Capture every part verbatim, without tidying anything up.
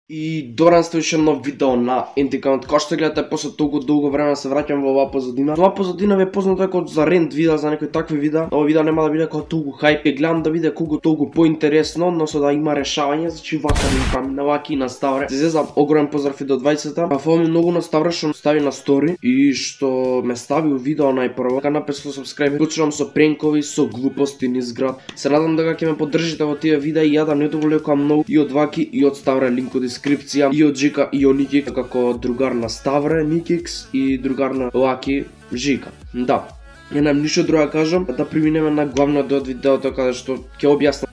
И добран сте уште едно видео на Ентикант. Као што гледате, после толку долго време се враќам во оваа позадина. Оваа позадина ви е познато како за рент видео, за некои такви видеа. Ова видео нема да биде како толку хајп, ќе гледам да биде колку толку поинтересно, односно да има решавање, значи вака да им правим на ваки и на ставре. Се зезам огромен поздрав и до двајцета. А фала ми многу на ставре што стави на стори и што ме стави у видео најпрво. Така на петстотини сабскрајбери. Почнувам со пренкови, со глупости низ град. Се надам дека ќе ме поддржите во тие видеа и ја да не доволекувам многу и од ваки и од ставре, линк во дескрипција, и од Жика и од Никикс, како другар на Ставре Никикс и другар на Лаки Жика. Да, ја немам ништо друго да кажам, да преминеме на главниот дел од видеото каде што ќе објаснам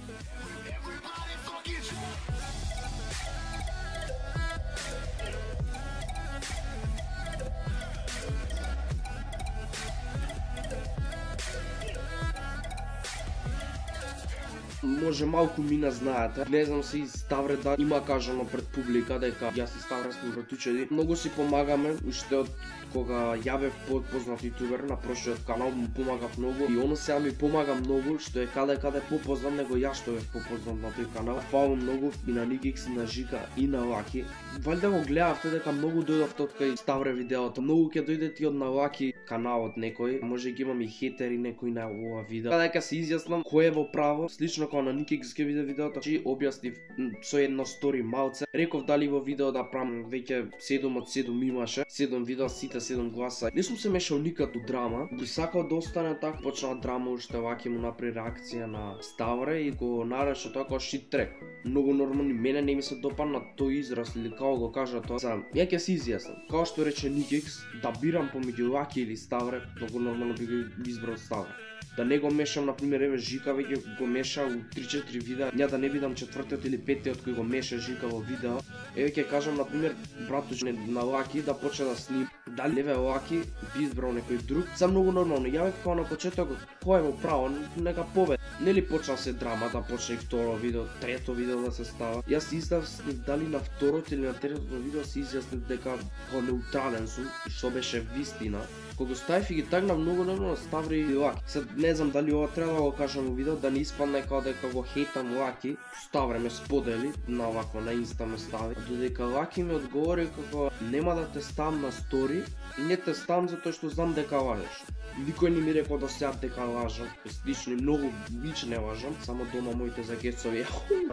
може малку мина знаете. Не знам се и Ставре да има кажано пред публика дека јас и Ставре сме братучеди. Многу си помагаме уште од кога ја бев познат ютубер на прошлиот канал, му помагав многу и оно сега ми помага многу што е каде каде попознат него ја што бев попознат на тој канал. Фала многу и на Никикс, и на Жика и на Лаки. Валјда го гледавте дека многу дојдовте од кај Ставре видеото. Многу ќе дојдете и од на Лаки каналот некој. Може ги имам и хейтери некој на ова видео. Дека се изјаснам кој е во право, слично како на Никикс ќе биде видеото, чи објаснив со едно стори малце. Реков дали во видео да правам веќе седум од седум имаше, седум видеа, сите седум гласа. Не сум се мешал никад у драма, би сакал да остане така, почнаа драма уште Лаки му направи реакција на Ставре и го нарече тоа како шит трек. Многу нормално, мене не ми се допадна тој израз или како го кажа тоа. За ја ќе се изјаснам. Као што рече Никикс, да бирам помеѓу Лаки или Ставре, многу нормално би го избрал Ставре. Да не го мешам, например, еве Жика веќе го меша у три-четири видеа, ја да не видам четвртиот или петтиот кој го меша Жика во видео. Еве ќе кажам, например, братуч на Лаки да почне да сним. Дали еве Лаки би избрал некој друг, за многу нормално. Ја бев као на почетокот, кој е во право, нека победи. Нели почна се драма да почне и второ видео, трето видео да се става. Јас се изјаснив дали на второто или на третото видео се изјаснив дека као неутрален сум, што беше вистина. Кога ставив и ги тагнав многу нормално Ставре и Лаки. Сед не знам дали ова треба да го кажам во видео, да не испадне као дека го хейтам Лаки. Ставре ме сподели, на вако на инста ме стави. Додека Лаки ми одговори како нема да те ставам на стори, и не те ставам затоа што знам дека лажеш. Никој не ми рекол да сеат дека лажам, лични многу бич не лажам, само дома моите загецови.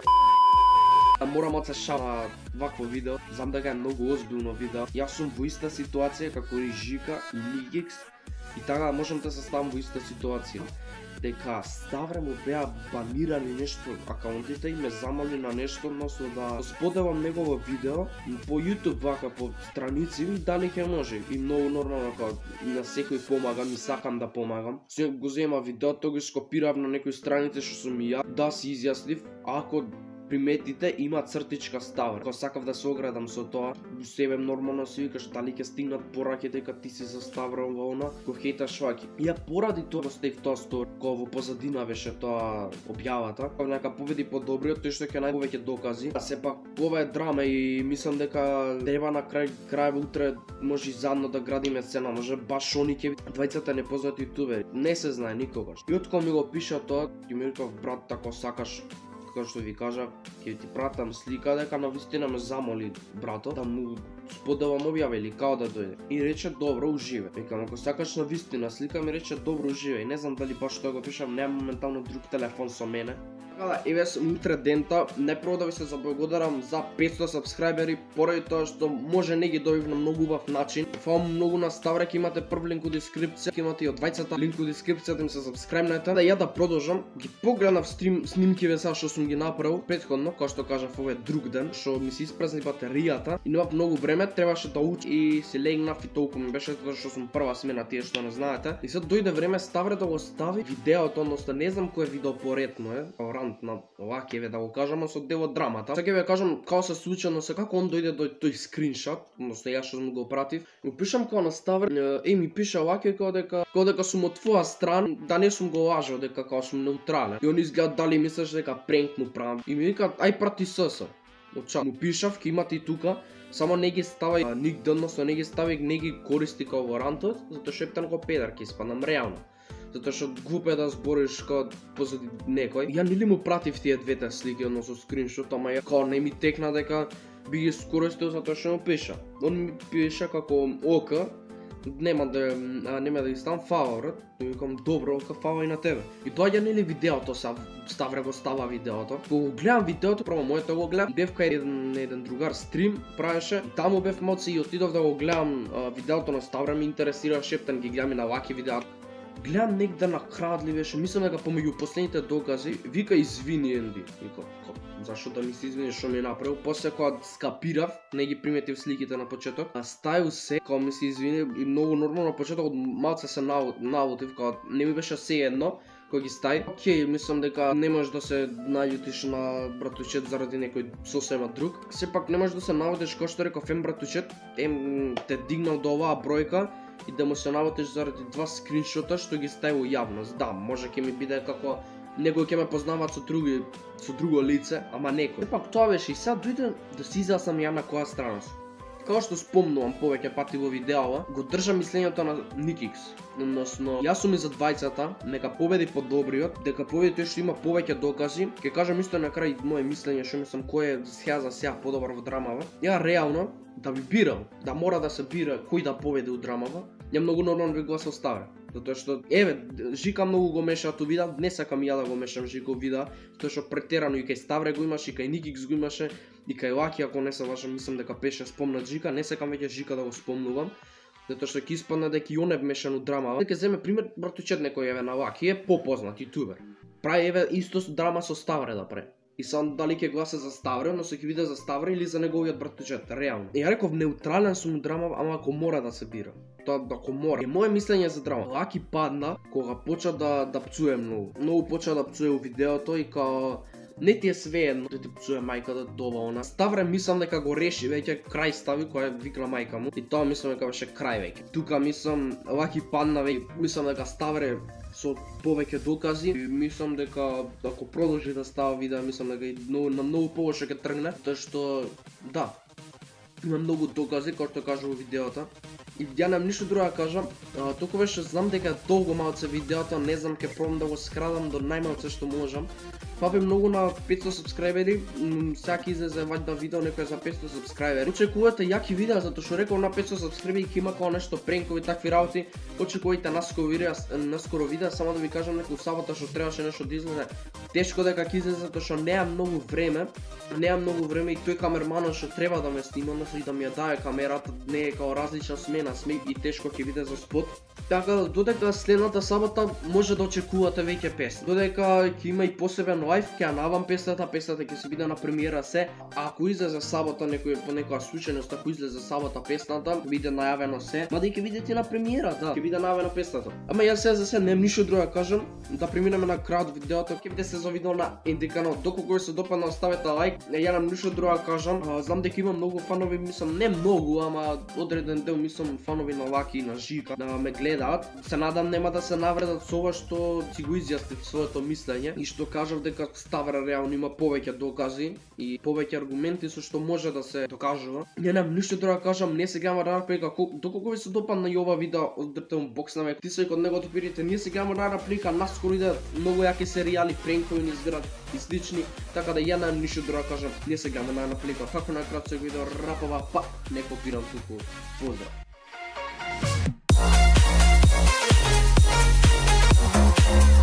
Морам од се шала вакво видео, знам дека е многу озбилно видео. Јас сум во иста ситуација како и Жика и Никикс и така можам да се ставам во иста ситуација. Дека Ставре му беа банирани нешто, акаунтите и ме замали на нешто, односно да споделам негово видео по YouTube вака по страници, дали ќе може. И многу нормално како на секој помагам и сакам да помагам. Се го зема видеото, го скопирав на некои страници што сум и ја, да се изјаснив, ако приметите има цртичка Ставре. Кога сакав да се оградам со тоа, у себе нормално си викаш дали ќе стигнат пораки дека ти си за Ставре во она, го хейташ Лаки. И ја поради тоа стев тоа стори, кога во позадина беше тоа објавата, кога нека победи подобриот, тој што ќе најповеќе докази. А сепак ова е драма и мислам дека треба на крај крај утре може и заедно да градиме сцена, може баш они ќе двајцата непознати ютубери. Не се знае никогаш. И откога ми го пиша тоа, ќе ми реков брат, тако сакаш, како што ви кажа, ќе ти пратам слика дека навистина ме замоли брато да му споделам објава или као да дојде. И рече добро, уживе. Викам, ако сакаш навистина слика, ми рече добро, уживе. И не знам дали баш тоа го пишам, немам моментално друг телефон со мене. Така да, еве сум утре дента, најпрво да ви се заблагодарам за петстотини сабскрајбери, поради тоа што може не ги добив на многу убав начин. Фала многу на Ставре, ќе имате прв линк во дескрипција, ќе имате и од двајцата линк во дескрипцијата, им се сабскрајбнете. Да ја да продолжам, ги погледнав стрим снимкиве сега што сум ги направил претходно, како што кажав, ова е друг ден, што ми се испразни батеријата и немав многу време, требаше да учам и се легнав и толку ми беше тоа што сум прва смена, тие што не знаете. И сега дојде време Ставре да го стави видеото, односно не знам кој видео поредно е, на Лаки, еве да го кажам, со дел од драмата. Сега ќе ви кажам како се случило, се како он дојде до тој скриншот, односно јас што му го пратив. Му пишам како на Ставре, е ми пиша Лаки како дека како дека сум од твоја страна, да не сум го лажал дека како сум неутрален. И он изгледа дали мислиш дека пренк му правам. И ми вика ај прати СС. Оча му пишав, ќе имате и тука, само не ги ставај нигде, односно не ги ставај, не ги користи како варантот, затоа што ептан го педар ќе испадам реално. затоа што глуп е да збориш као позади некој. Ја нели му пратив тие двете слики, односно скриншот, ама ја као не ми текна дека би ги скористил затоа што му пиша. Он ми пиша како ока, нема да нема да ги ставам фаворит, викам добро, ока фава и на тебе. И доаѓа нели видеото са Ставре го става видеото. Кога го гледам видеото, прво моето го гледам, бев кај еден еден другар стрим правеше, таму бев моци и отидов да го гледам а, видеото на Ставре, ме интересира шептен ги гледам и на ваки видеа. Гледам негде на крадли беше, мислам дека помеѓу последните докази, вика извини Енди. Вика, зашо да ми се извини што ми направил? После кога скапирав, не ги приметив сликите на почеток, а стају се, кога ми се извини и многу нормално на почеток, малце се налутив, кога не ми беше се едно, кога ги стај. Океј, мислам дека не можеш да се наљутиш на братучет заради некој сосема друг. Сепак не можеш да се наводиш, кој што реков, ем братучет, ем те дигнал до оваа бројка, и да му се навотиш заради два скриншота што ги стави во јавност. Да, може ќе ми биде како некој ќе ме познаваат со други со друго лице, ама некој. Пак тоа беше и сега дојде да си изјаснам ја на која страна сум. Како што спомнувам повеќе пати во видеова, го држам мислењето на Никикс. Односно, јас сум и за двајцата, нека победи подобриот, дека победи тој што има повеќе докази. Ќе кажам исто на крај мое мислење што мислам кој е сега за сега подобар во драмава. Ја реално да би бирал, да мора да се бира кој да победи у драмава, ја многу нормално би гласал Ставре. Затоа што, еве, Жика многу го мешаат у видеа, не сакам ја да го мешам Жика у видеа, затоа што претерано и кај Ставре го имаше, и кај Никикс го имаше, и кај Лаки, ако не се лажам, мислам дека беше спомнат Жика, не сакам веќе Жика да го спомнувам, затоа што ќе испадне дека и он е вмешан у драма. Дека земе пример братучет некој еве на Лаки е попознат ютубер. Прави еве исто драма со Ставре да прави. И сам дали ќе гласа за Ставре, но се ќе биде за Ставре или за неговиот братучет, реално. И ја реков неутрален сум у драма, ама ако мора да се бира. Тоа ако мора. И мое мислење за драма. Лаки падна кога почна да да пцуе многу. Многу почна да пцуе у видеото и као не ти е свеедно да ти пцуе мајката доба она. Ставре мислам дека го реши веќе, крај стави која викна мајка му. И тоа мислам дека беше крај веќе. Тука мислам Лаки падна веќе. Мислам дека Ставре со повеќе докази, и мислам дека ако продолжи да става видео, мислам дека и многу, на многу повеќе ќе тргне, тоа што да, има многу докази кои што кажа во видеото. И ја немам ништо друго да кажам, а, толку беше знам дека долго малце видеото, не знам, ќе пробам да го скрадам до најмалце што можам. Фабе многу на петсто сабскрајбери, сега ќе излезе вајда видео некој за петсто сабскрајбери. Очекувате јаки видеа, затоа што реков на петсто сабскрајбери ќе има како нешто пренкови такви работи. Очекувате наскоро видеа, наскоро видеа, само да ви кажам некој сабота што требаше нешто да излезе. Тешко дека ќе излезе затоа што немам многу време, немам многу време и тој камерманот што треба да ме снима, односно и да ми ја даде камерата, не е како различна смена, сме и тешко ќе биде за спот. Така да додека следната сабота може да очекувате веќе песни. Додека ќе има и посебен лайв, ќе ја навам песната, песната ќе се биде на премиера се. А ако излезе сабота некој по некоја случајност, ако излезе сабота песната, биде најавено се. Мада и ќе видите на премиера, да, ќе биде најавено песната. Ама јас сега за се немам ништо друго да кажам, да преминеме на крајот видеото. Ќе видите се за видео на Енди канал. Доколку се допадна, оставете лайк. Ја немам ништо друго да кажам. А, знам дека има многу фанови, мислам не многу, ама одреден дел мислам фанови на Лаки и на Жика да ме гледаат. Се надам нема да се навредат со ова што си го изјаснив своето мислење и што кажав дека Ставре реално има повеќе докази и повеќе аргументи со што може да се докажува. Не немам ништо друго да кажам, не се гледам рана прилика. Доколку ви се допадна и ова видео, одрте му бокс на ме. Ти се од него допирите, ние се гледаме рана прилика, наскоро иде многу јаки серијали, пренкови низ град и слични, така да ја немам ништо друго да кажам. Не се гледаме рана прилика. Како на кратко видео рапава, па не копирам туку. Поздрав.